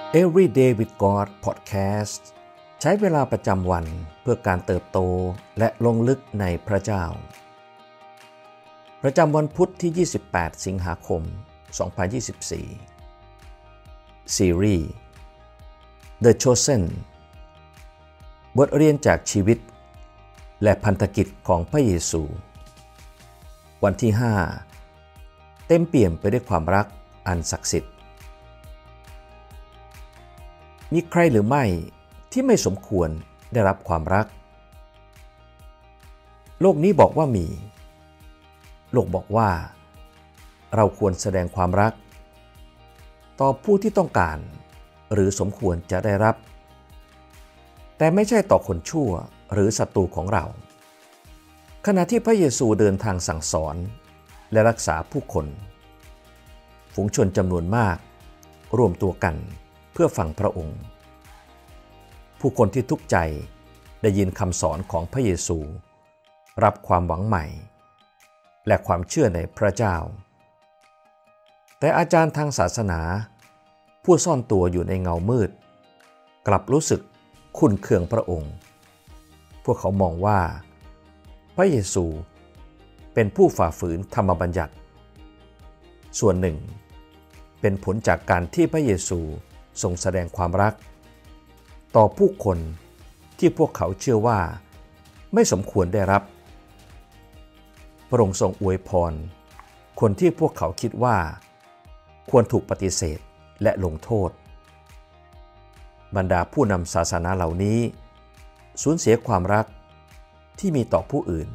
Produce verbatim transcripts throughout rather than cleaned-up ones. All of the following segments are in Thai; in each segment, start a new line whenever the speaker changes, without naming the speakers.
Everyday with God Podcast ใช้เวลาประจำวันเพื่อการเติบโตและลงลึกในพระเจ้าประจำวันพุธที่ยี่สิบแปดสิงหาคมสองพันยี่สิบสี่ซีรีส์ The Chosen บทเรียนจากชีวิตและพันธกิจของพระเยซูวันที่ห้าเต็มเปี่ยมไปด้วยความรักอันศักดิ์สิทธิ์มีใครหรือไม่ที่ไม่สมควรได้รับความรักโลกนี้บอกว่ามีโลกบอกว่าเราควรแสดงความรักต่อผู้ที่ต้องการหรือสมควรจะได้รับแต่ไม่ใช่ต่อคนชั่วหรือศัตรูของเราขณะที่พระเยซูเดินทางสั่งสอนและรักษาผู้คนฝูงชนจำนวนมากรวมตัวกันเพื่อฟังพระองค์ผู้คนที่ทุกข์ใจได้ยินคำสอนของพระเยซูรับความหวังใหม่และความเชื่อในพระเจ้าแต่อาจารย์ทางศาสนาผู้ซ่อนตัวอยู่ในเงามืดกลับรู้สึกขุ่นเคืองพระองค์พวกเขามองว่าพระเยซูเป็นผู้ฝ่าฝืนธรรมบัญญัติส่วนหนึ่งเป็นผลจากการที่พระเยซูทรงแสดงความรักต่อผู้คนที่พวกเขาเชื่อว่าไม่สมควรได้รับพระองค์ทรงอวยพรคนที่พวกเขาคิดว่าควรถูกปฏิเสธและลงโทษบรรดาผู้นำศาสนาเหล่านี้สูญเสียความรักที่มีต่อผู้อื่น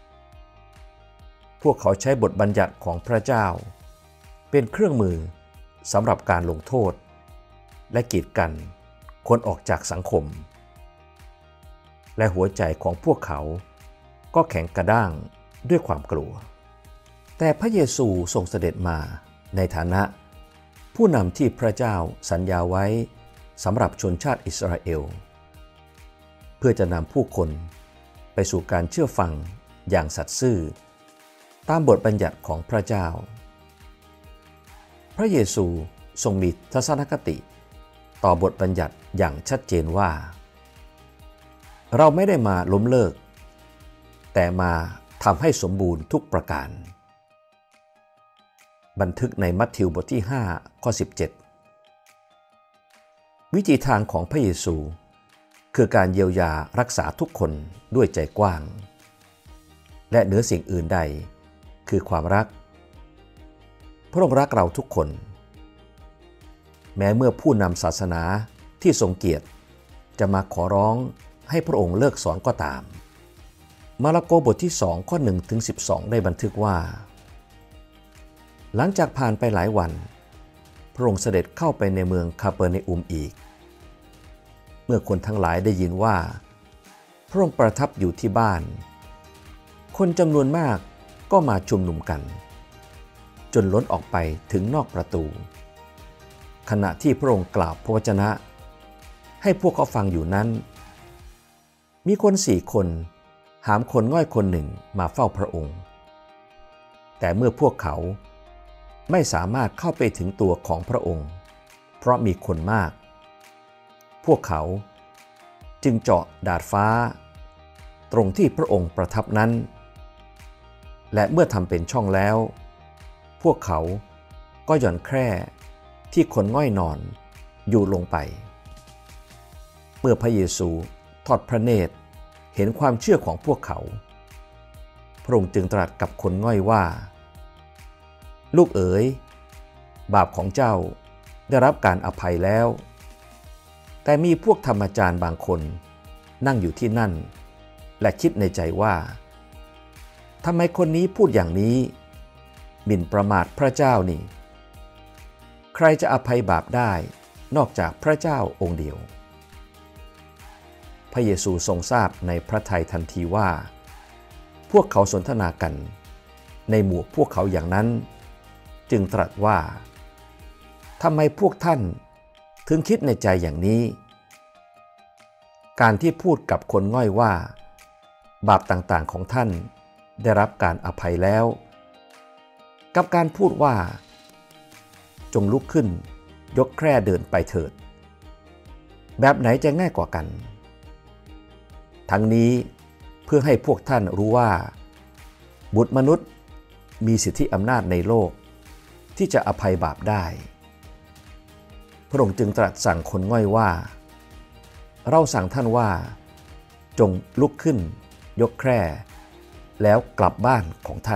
พวกเขาใช้บทบัญญัติของพระเจ้าเป็นเครื่องมือสำหรับการลงโทษและกีดกันคนออกจากสังคมและหัวใจของพวกเขาก็แข็งกระด้างด้วยความกลัวแต่พระเยซูทรงเสด็จมาในฐานะผู้นำที่พระเจ้าสัญญาไว้สำหรับชนชาติอิสราเอลเพื่อจะนำผู้คนไปสู่การเชื่อฟังอย่างสัตย์ซื่อตามบทบัญญัติของพระเจ้าพระเยซูทรงมีทัศนคติต่อบทบัญญัติอย่างชัดเจนว่าเราไม่ได้มาล้มเลิกแต่มาทำให้สมบูรณ์ทุกประการบันทึกในมัทธิวบทที่ห้าข้อสิบเจ็ดวิธีทางของพระเยซูคือการเยียวยารักษาทุกคนด้วยใจกว้างและเหนือสิ่งอื่นใดคือความรักพระองค์รักเราทุกคนแม้เมื่อผู้นำศาสนาที่ทรงเกียรติจะมาขอร้องให้พระองค์เลิกสอนก็ตามมาระโกบทที่สองข้อหนึ่งถึงสิบสองได้บันทึกว่าหลังจากผ่านไปหลายวันพระองค์เสด็จเข้าไปในเมืองคาเปอร์เนอุมอีกเมื่อคนทั้งหลายได้ยินว่าพระองค์ประทับอยู่ที่บ้านคนจำนวนมากก็มาชุมนุมกันจนล้นออกไปถึงนอกประตูขณะที่พระองค์กล่าวพระวจนะให้พวกเขาฟังอยู่นั้นมีคนสี่คนหามคนง่อยคนหนึ่งมาเฝ้าพระองค์แต่เมื่อพวกเขาไม่สามารถเข้าไปถึงตัวของพระองค์เพราะมีคนมากพวกเขาจึงเจาะดาดฟ้าตรงที่พระองค์ประทับนั้นและเมื่อทำเป็นช่องแล้วพวกเขาก็หย่อนแคร่ที่คนง่อยนอนอยู่ลงไปเมื่อพระเยซูทอดพระเนตรเห็นความเชื่อของพวกเขาพระองค์จึงตรัสกับคนง่อยว่าลูกเอ๋ยบาปของเจ้าได้รับการอภัยแล้วแต่มีพวกธรรมจารย์บางคนนั่งอยู่ที่นั่นและคิดในใจว่าทำไมคนนี้พูดอย่างนี้หมิ่นประมาทพระเจ้านี่ใครจะอภัยบาปได้นอกจากพระเจ้าองค์เดียวพระเยซูทรงทราบในพระทัยทันทีว่าพวกเขาสนทนากันในหมู่พวกเขาอย่างนั้นจึงตรัสว่าทำไมพวกท่านถึงคิดในใจอย่างนี้การที่พูดกับคนง่อยว่าบาปต่างๆของท่านได้รับการอภัยแล้วกับการพูดว่าจงลุกขึ้นยกแคร่เดินไปเถิดแบบไหนจะง่ายกว่ากันทั้งนี้เพื่อให้พวกท่านรู้ว่าบุตรมนุษย์มีสิทธิอำนาจในโลกที่จะอภัยบาปได้พระองค์จึงตรัสสั่งคนง่อยว่าเราสั่งท่านว่าจงลุกขึ้นยกแคร่แล้วกลับบ้านของท่าน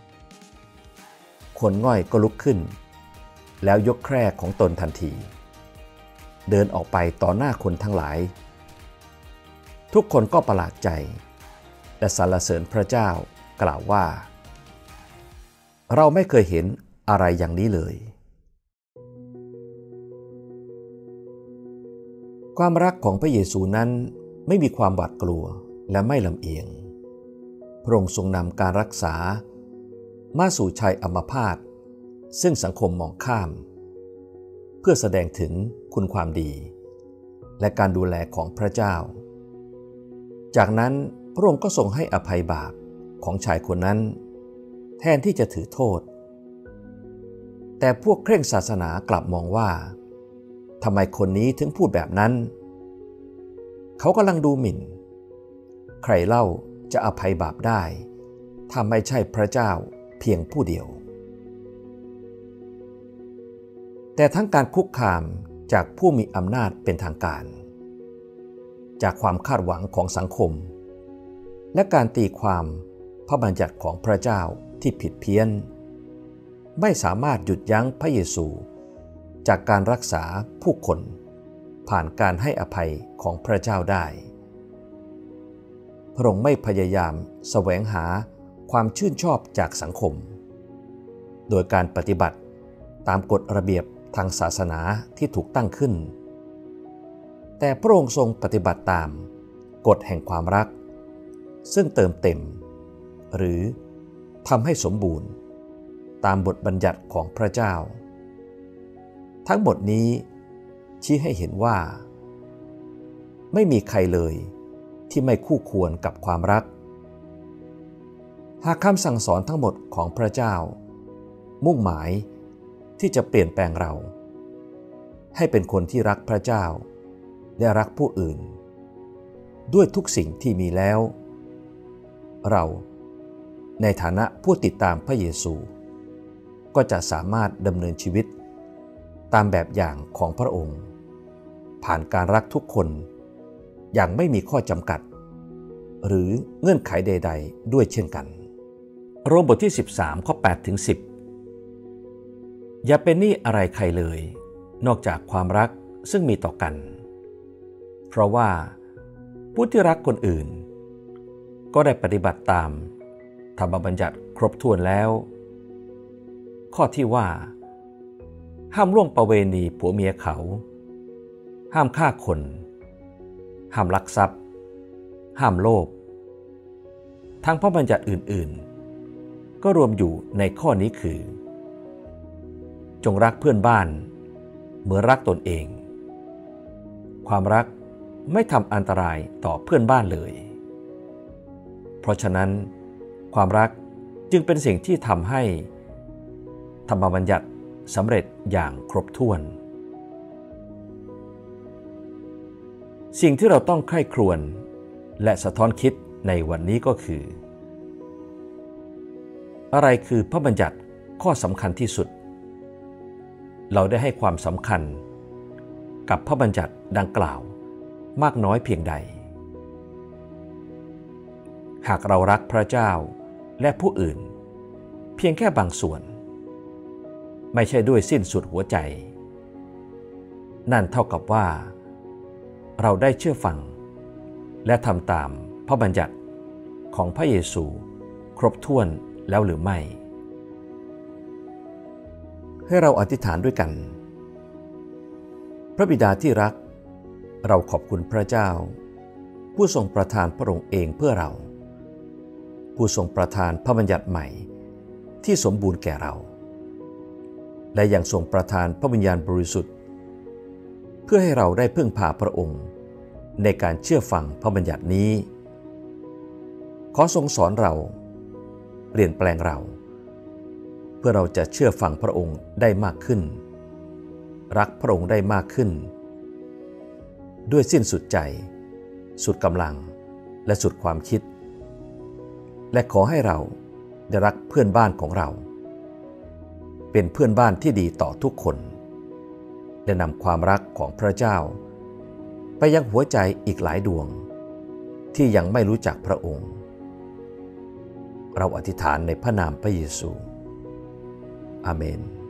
คนง่อยก็ลุกขึ้นแล้วยกแคร่ของตนทันทีเดินออกไปต่อหน้าคนทั้งหลายทุกคนก็ประหลาดใจและสรรเสริญพระเจ้ากล่าวว่าเราไม่เคยเห็นอะไรอย่างนี้เลยความรักของพระเยซูนั้นไม่มีความหวาดกลัวและไม่ลำเอียงพระองค์ทรงนำการรักษามาสู่ชายอัมพาตซึ่งสังคมมองข้ามเพื่อแสดงถึงคุณความดีและการดูแลของพระเจ้าจากนั้นพระองค์ก็ทรงให้อภัยบาปของชายคนนั้นแทนที่จะถือโทษแต่พวกเคร่งศาสนากลับมองว่าทำไมคนนี้ถึงพูดแบบนั้นเขากำลังดูหมิ่นใครเล่าจะอภัยบาปได้ถ้าไม่ใช่พระเจ้าเพียงผู้เดียวแต่ทั้งการคุกคามจากผู้มีอำนาจเป็นทางการจากความคาดหวังของสังคมและการตีความพระบัญญัติของพระเจ้าที่ผิดเพี้ยนไม่สามารถหยุดยั้งพระเยซูจากการรักษาผู้คนผ่านการให้อภัยของพระเจ้าได้พระองค์ไม่พยายามแสวงหาความชื่นชอบจากสังคมโดยการปฏิบัติตามกฎระเบียบทางศาสนาที่ถูกตั้งขึ้นแต่พระองค์ทรงปฏิบัติตามกฎแห่งความรักซึ่งเติมเต็มหรือทำให้สมบูรณ์ตามบทบัญญัติของพระเจ้าทั้งหมดนี้ชี้ให้เห็นว่าไม่มีใครเลยที่ไม่คู่ควรกับความรักหากคำสั่งสอนทั้งหมดของพระเจ้ามุ่งหมายที่จะเปลี่ยนแปลงเราให้เป็นคนที่รักพระเจ้าและรักผู้อื่นด้วยทุกสิ่งที่มีแล้วเราในฐานะผู้ติดตามพระเยซูก็จะสามารถดำเนินชีวิตตามแบบอย่างของพระองค์ผ่านการรักทุกคนอย่างไม่มีข้อจำกัดหรือเงื่อนไขใดๆด้วยเช่นกันโรมบทที่สิบสามข้อแปดถึงสิบอย่าเป็นหนี้อะไรใครเลยนอกจากความรักซึ่งมีต่อกันเพราะว่าผู้ที่รักคนอื่นก็ได้ปฏิบัติตามธรรมบัญญัติครบถ้วนแล้วข้อที่ว่าห้ามล่วงประเวณีผัวเมียเขาห้ามฆ่าคนห้ามลักทรัพย์ห้ามโลภทั้งพระบัญญัติอื่นๆก็รวมอยู่ในข้อนี้คือจงรักเพื่อนบ้านเหมือนรักตนเองความรักไม่ทำอันตรายต่อเพื่อนบ้านเลยเพราะฉะนั้นความรักจึงเป็นสิ่งที่ทำให้ธรรมบัญญัติสำเร็จอย่างครบถ้วนสิ่งที่เราต้องใคร่ครวญและสะท้อนคิดในวันนี้ก็คืออะไรคือพระบัญญัติข้อสำคัญที่สุดเราได้ให้ความสำคัญกับพระบัญญัติดังกล่าวมากน้อยเพียงใดหากเรารักพระเจ้าและผู้อื่นเพียงแค่บางส่วนไม่ใช่ด้วยสิ้นสุดหัวใจนั่นเท่ากับว่าเราได้เชื่อฟังและทำตามพระบัญญัติของพระเยซูครบถ้วนแล้วหรือไม่ให้เราอธิษฐานด้วยกันพระบิดาที่รักเราขอบคุณพระเจ้าผู้ทรงประทานพระองค์เองเพื่อเราผู้ทรงประทานพระบัญญัติใหม่ที่สมบูรณ์แก่เราและยังทรงประทานพระวิญญาณบริสุทธิ์เพื่อให้เราได้พึ่งพาพระองค์ในการเชื่อฟังพระบัญญัตินี้ขอทรงสอนเราเปลี่ยนแปลงเราเพื่อเราจะเชื่อฟังพระองค์ได้มากขึ้นรักพระองค์ได้มากขึ้นด้วยสิ้นสุดใจสุดกำลังและสุดความคิดและขอให้เราได้รักเพื่อนบ้านของเราเป็นเพื่อนบ้านที่ดีต่อทุกคนและนำความรักของพระเจ้าไปยังหัวใจอีกหลายดวงที่ยังไม่รู้จักพระองค์เราอธิษฐานในพระนามพระเยซูอาเมน